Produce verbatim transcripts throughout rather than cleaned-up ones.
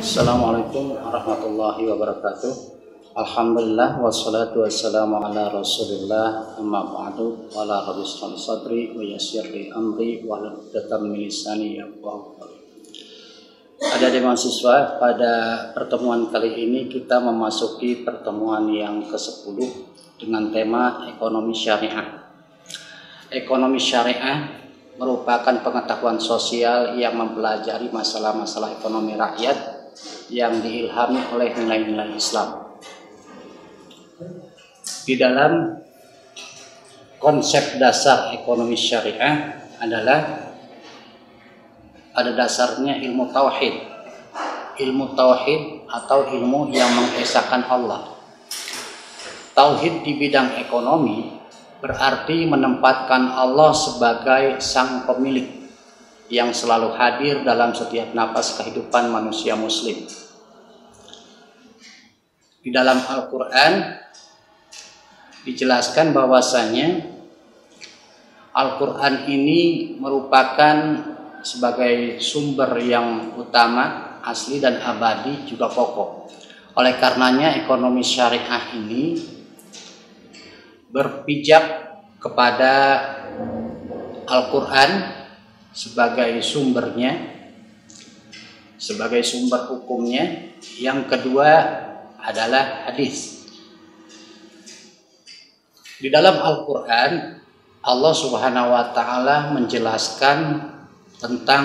Assalamualaikum warahmatullahi wabarakatuh. Alhamdulillah wassalatu wassalamu ala Rasulillah amma ba'du wa la rabbi shrah sadri wa yassir li amri wa hlul 'uqdatam min lisani yafqahu qawli. Adik-adik mahasiswa, pada pertemuan kali ini kita memasuki pertemuan yang kesepuluh dengan tema ekonomi syariah. Ekonomi syariah merupakan pengetahuan sosial yang mempelajari masalah-masalah ekonomi rakyat yang diilhami oleh nilai-nilai Islam. Di dalam konsep dasar ekonomi syariah adalah ada dasarnya ilmu tauhid. Ilmu tauhid atau ilmu yang mengesahkan Allah. Tauhid di bidang ekonomi berarti menempatkan Allah sebagai sang pemilik yang selalu hadir dalam setiap napas kehidupan manusia muslim. Di dalam Al-Quran dijelaskan bahwasanya Al-Quran ini merupakan sebagai sumber yang utama, asli dan abadi, juga pokok. Oleh karenanya ekonomi syariah ini berpijak kepada Al-Quran sebagai sumbernya, sebagai sumber hukumnya. Yang kedua adalah hadis. Di dalam Al-Quran Allah Subhanahu wa Ta'ala menjelaskan tentang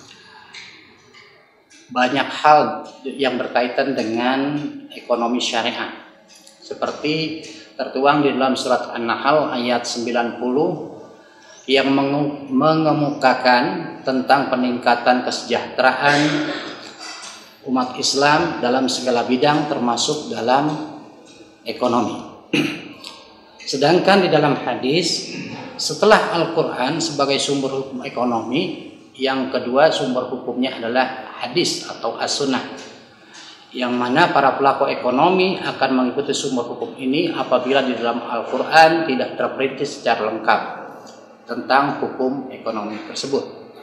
banyak hal yang berkaitan dengan ekonomi syariah, seperti tertuang di dalam surat An-Nahl ayat sembilan puluh yang mengemukakan tentang peningkatan kesejahteraan umat Islam dalam segala bidang termasuk dalam ekonomi. Sedangkan di dalam hadis, setelah Al-Quran sebagai sumber hukum ekonomi, yang kedua sumber hukumnya adalah hadis atau as-sunnah, yang mana para pelaku ekonomi akan mengikuti sumber hukum ini apabila di dalam Al-Quran tidak terperinci secara lengkap tentang hukum ekonomi tersebut.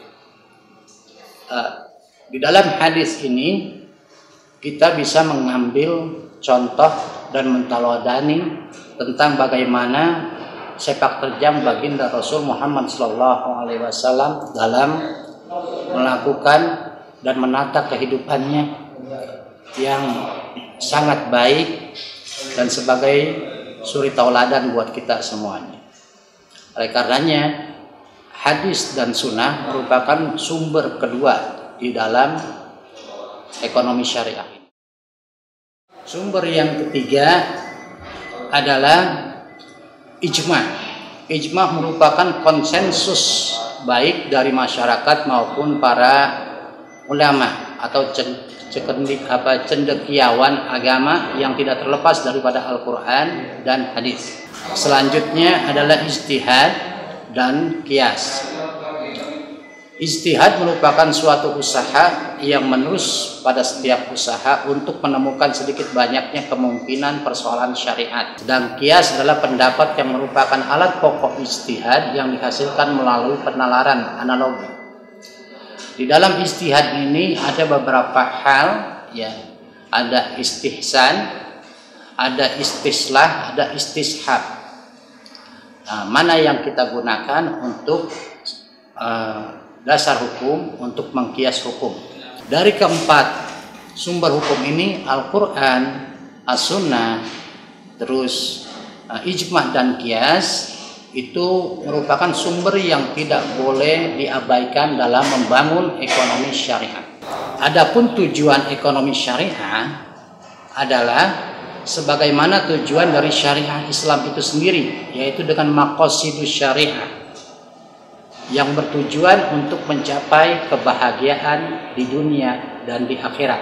Uh, di dalam hadis ini kita bisa mengambil contoh dan mentaladani tentang bagaimana sepak terjang baginda Rasul Muhammad shallallahu alaihi wasallam dalam melakukan dan menata kehidupannya yang sangat baik dan sebagai suri tauladan buat kita semuanya. Oleh karenanya hadis dan sunnah merupakan sumber kedua di dalam ekonomi syariah. Sumber yang ketiga adalah ijma. Ijma merupakan konsensus baik dari masyarakat maupun para ulama atau Cekendik apa cendekiawan agama yang tidak terlepas daripada Al-Quran dan hadis. Selanjutnya adalah ijtihad dan qiyas. Ijtihad merupakan suatu usaha yang menerus pada setiap usaha untuk menemukan sedikit banyaknya kemungkinan persoalan syariat. Dan qiyas adalah pendapat yang merupakan alat pokok ijtihad yang dihasilkan melalui penalaran analogi. Di dalam ijtihad ini ada beberapa hal, ya, ada istihsan, ada istislah, ada istishab. Nah, mana yang kita gunakan untuk uh, dasar hukum, untuk mengkias hukum? Dari keempat sumber hukum ini, Al-Quran, As-Sunnah, terus uh, ijma dan qiyas, itu merupakan sumber yang tidak boleh diabaikan dalam membangun ekonomi syariah. Adapun tujuan ekonomi syariah adalah sebagaimana tujuan dari syariah Islam itu sendiri, yaitu dengan maqasidus syariah yang bertujuan untuk mencapai kebahagiaan di dunia dan di akhirat.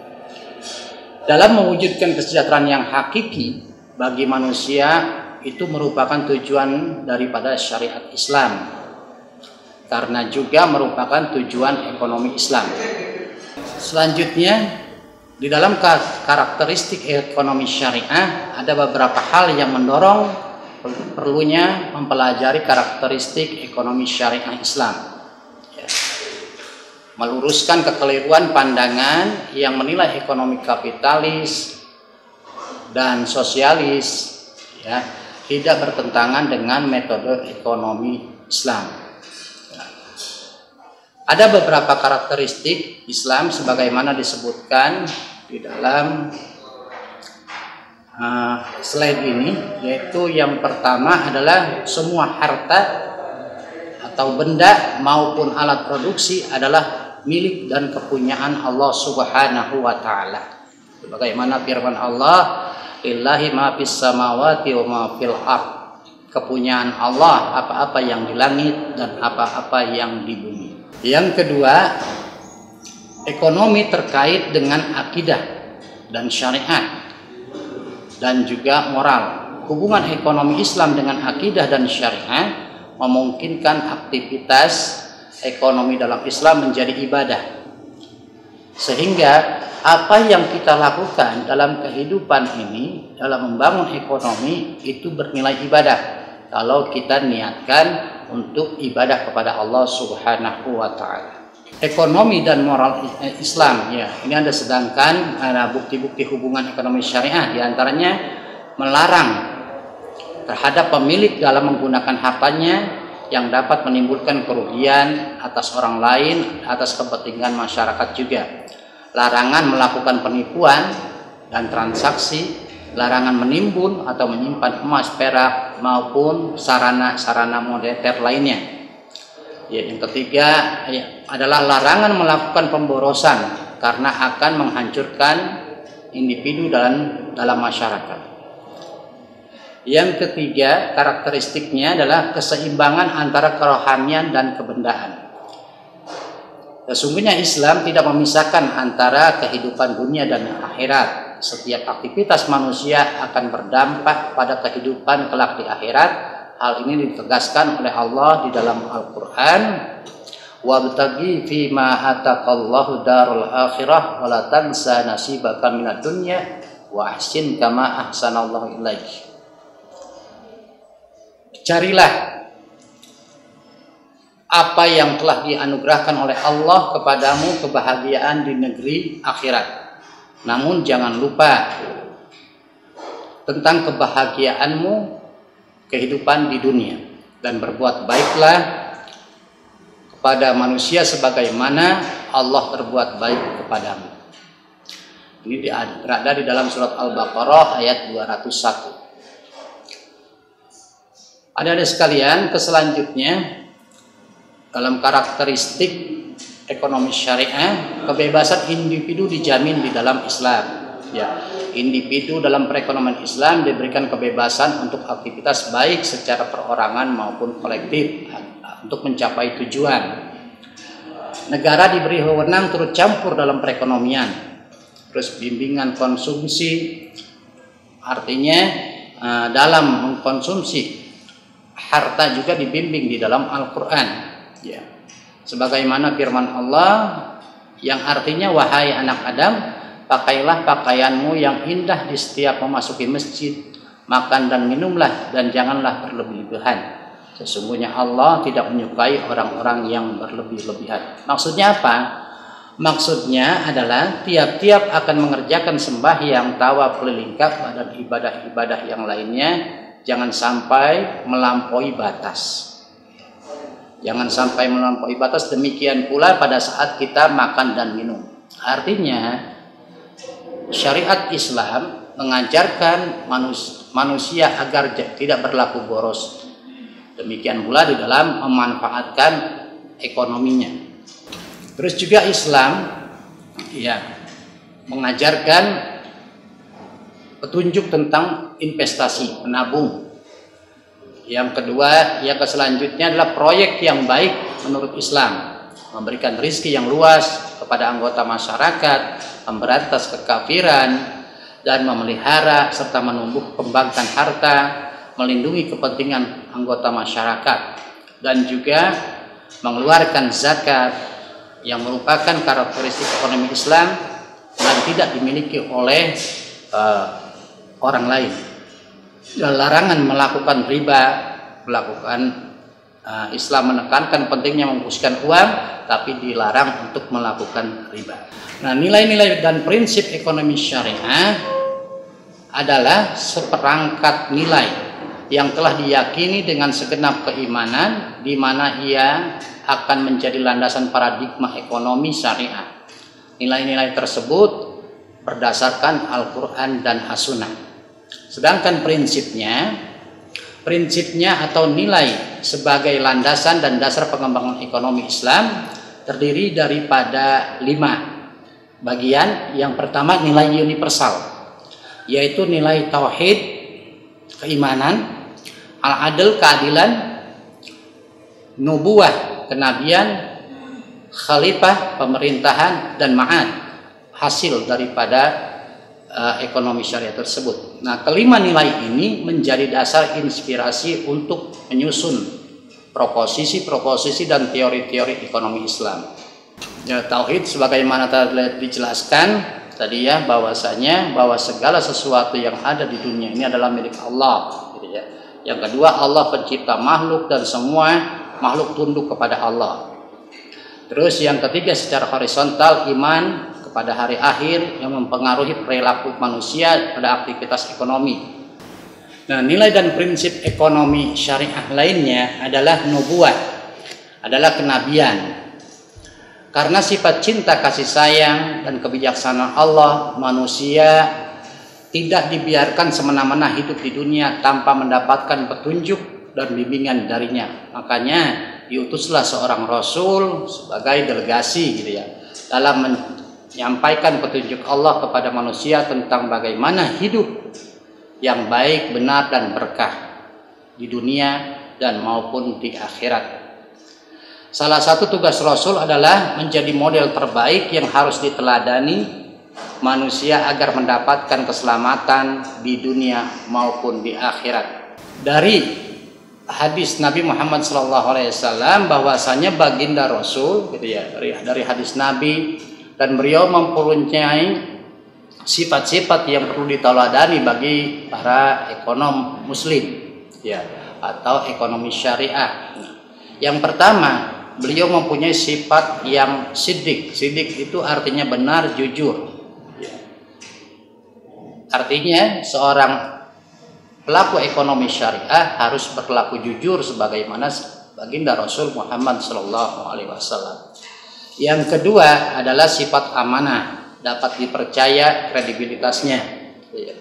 Dalam mewujudkan kesejahteraan yang hakiki bagi manusia, itu merupakan tujuan daripada syariat Islam, karena juga merupakan tujuan ekonomi Islam. Selanjutnya, di dalam karakteristik ekonomi syariah ada beberapa hal yang mendorong perlunya mempelajari karakteristik ekonomi syariah Islam. meluruskan kekeliruan pandangan yang menilai ekonomi kapitalis dan sosialis ya tidak bertentangan dengan metode ekonomi Islam. Ya. Ada beberapa karakteristik Islam sebagaimana disebutkan di dalam uh, slide ini, yaitu yang pertama adalah semua harta atau benda maupun alat produksi adalah milik dan kepunyaan Allah Subhanahu wa taala. Sebagaimana firman Allah, "Lillahi ma fis samawati wa ma fil ard." Kepunyaan Allah apa-apa yang di langit dan apa-apa yang di bumi. Yang kedua, ekonomi terkait dengan akidah dan syariat dan juga moral. Hubungan ekonomi Islam dengan akidah dan syariat memungkinkan aktivitas ekonomi dalam Islam menjadi ibadah, sehingga apa yang kita lakukan dalam kehidupan ini dalam membangun ekonomi itu bernilai ibadah kalau kita niatkan untuk ibadah kepada Allah Subhanahu wa taala. Ekonomi dan moral Islam ya, ini ada sedangkan ada bukti-bukti hubungan ekonomi syariah, diantaranya melarang terhadap pemilik dalam menggunakan hartanya yang dapat menimbulkan kerugian atas orang lain, atas kepentingan masyarakat juga. Larangan melakukan penipuan dan transaksi, larangan menimbun atau menyimpan emas, perak maupun sarana-sarana moneter lainnya. Ya, yang ketiga ya, adalah larangan melakukan pemborosan karena akan menghancurkan individu dalam dalam masyarakat. Yang ketiga, karakteristiknya adalah keseimbangan antara kerohanian dan kebendaan. Sesungguhnya Islam tidak memisahkan antara kehidupan dunia dan akhirat. Setiap aktivitas manusia akan berdampak pada kehidupan kelak di akhirat. Hal ini ditegaskan oleh Allah di dalam Al-Quran. "Wabtaghi fima ataqallahu darul akhirah wa la tansa nasibaka minad dunya wa ahsin kama ahsanallahu ilaik." Carilah apa yang telah dianugerahkan oleh Allah kepadamu, kebahagiaan di negeri akhirat. Namun jangan lupa tentang kebahagiaanmu kehidupan di dunia, dan berbuat baiklah kepada manusia sebagaimana Allah berbuat baik kepadamu. Ini berada di dalam surat Al-Baqarah ayat dua ratus satu. Adik-adik sekalian, keselanjutnya dalam karakteristik ekonomi syariah, kebebasan individu dijamin di dalam Islam. Ya, individu dalam perekonomian Islam diberikan kebebasan untuk aktivitas baik secara perorangan maupun kolektif untuk mencapai tujuan. Negara diberi wewenang turut campur dalam perekonomian. Terus bimbingan konsumsi, artinya dalam mengkonsumsi harta juga dibimbing di dalam Al-Quran ya. Sebagaimana firman Allah yang artinya, "Wahai anak Adam, pakailah pakaianmu yang indah di setiap memasuki masjid, makan dan minumlah, dan janganlah berlebih-lebihan. Sesungguhnya Allah tidak menyukai orang-orang yang berlebih-lebihan." Maksudnya apa? Maksudnya adalah tiap-tiap akan mengerjakan sembahyang, tawaf keliling Ka'bah dan ibadah-ibadah yang lainnya, jangan sampai melampaui batas. Jangan sampai melampaui batas. Demikian pula pada saat kita makan dan minum. Artinya syariat Islam mengajarkan manus manusia agar tidak berlaku boros. Demikian pula di dalam memanfaatkan ekonominya. Terus juga Islam ya mengajarkan petunjuk tentang investasi, menabung. Yang kedua, yang selanjutnya adalah proyek yang baik menurut Islam, memberikan rizki yang luas kepada anggota masyarakat, memberantas kekafiran, dan memelihara serta menumbuh kembangkan harta, melindungi kepentingan anggota masyarakat, dan juga mengeluarkan zakat yang merupakan karakteristik ekonomi Islam dan tidak dimiliki oleh uh, orang lain. Dan larangan melakukan riba, melakukan uh, Islam menekankan pentingnya memfokuskan uang, tapi dilarang untuk melakukan riba. Nah, nilai-nilai dan prinsip ekonomi syariah adalah seperangkat nilai yang telah diyakini dengan segenap keimanan, di mana ia akan menjadi landasan paradigma ekonomi syariah. Nilai-nilai tersebut berdasarkan Al-Quran dan As-Sunnah. Sedangkan prinsipnya, prinsipnya atau nilai sebagai landasan dan dasar pengembangan ekonomi Islam terdiri daripada lima bagian. Yang pertama, nilai universal, yaitu nilai tauhid, keimanan, al-adl, keadilan, nubuwah, kenabian, khalifah, pemerintahan, dan ma'ad, hasil daripada uh, ekonomi syariah tersebut. Nah, kelima nilai ini menjadi dasar inspirasi untuk menyusun proposisi-proposisi dan teori-teori ekonomi Islam. Ya, tauhid sebagaimana telah dijelaskan tadi ya, bahwasanya bahwa segala sesuatu yang ada di dunia ini adalah milik Allah, gitu ya. Yang kedua, Allah pencipta makhluk dan semua makhluk tunduk kepada Allah. Terus yang ketiga, secara horizontal, iman kepada hari akhir yang mempengaruhi perilaku manusia pada aktivitas ekonomi. Nah, nilai dan prinsip ekonomi syariah lainnya adalah nubuwah, adalah kenabian. Karena sifat cinta, kasih sayang, dan kebijaksanaan Allah, manusia tidak dibiarkan semena-mena hidup di dunia tanpa mendapatkan petunjuk dan bimbingan darinya. Makanya diutuslah seorang rasul sebagai delegasi, gitu ya, dalam menyampaikan petunjuk Allah kepada manusia tentang bagaimana hidup yang baik, benar, dan berkah di dunia dan maupun di akhirat. Salah satu tugas Rasul adalah menjadi model terbaik yang harus diteladani manusia agar mendapatkan keselamatan di dunia maupun di akhirat. Dari hadis Nabi Muhammad shallallahu alaihi wasallam bahwasanya baginda Rasul, gitu ya, dari, dari hadis Nabi, dan beliau mempunyai sifat-sifat yang perlu diteladani bagi para ekonom muslim, ya, atau ekonomi syariah. Nah, yang pertama, beliau mempunyai sifat yang sidik. Sidik itu artinya benar, jujur. Ya. Artinya seorang pelaku ekonomi syariah harus berlaku jujur sebagaimana baginda Rasul Muhammad shallallahu alaihi wasallam. Yang kedua adalah sifat amanah, dapat dipercaya kredibilitasnya. Ya.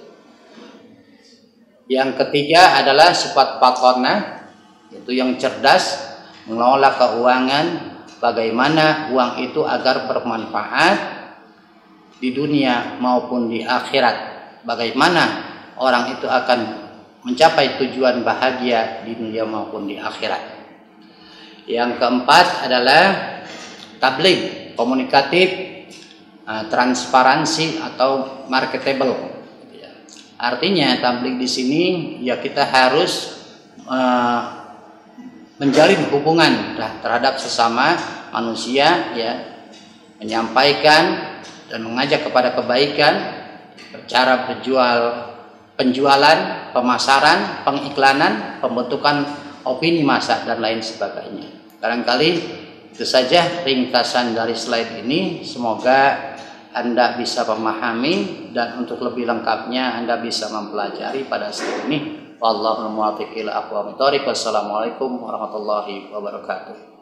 Yang ketiga adalah sifat batonah, yaitu yang cerdas, mengelola keuangan, bagaimana uang itu agar bermanfaat di dunia maupun di akhirat, bagaimana orang itu akan mencapai tujuan bahagia di dunia maupun di akhirat. Yang keempat adalah tabligh, komunikatif, transparansi atau marketable. Artinya tabligh di sini ya kita harus uh, menjalin hubungan terhadap sesama manusia, ya, menyampaikan dan mengajak kepada kebaikan, cara berjual, penjualan, pemasaran, pengiklanan, pembentukan opini massa, dan lain sebagainya. Barangkali itu saja ringkasan dari slide ini. Semoga Anda bisa memahami, dan untuk lebih lengkapnya Anda bisa mempelajari pada slide ini. Wallahu muwaffiq ila aqwamit thoriq. Wassalamualaikum warahmatullahi wabarakatuh.